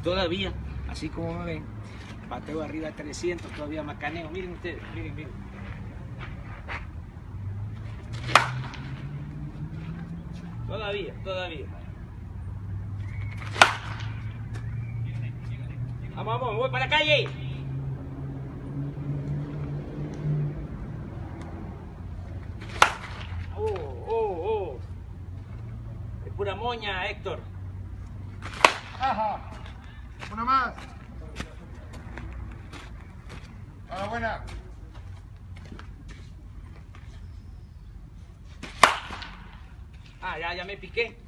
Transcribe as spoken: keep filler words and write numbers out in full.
todavía, así como me ven, bateo arriba de trescientos, todavía macaneo. Miren ustedes, miren, miren. Todavía, todavía. Vamos, vamos, voy para la calle. Oh, oh, oh. Es pura moña, Héctor. Ajá. Una más. A la buena. Ah, ya, ya me piqué.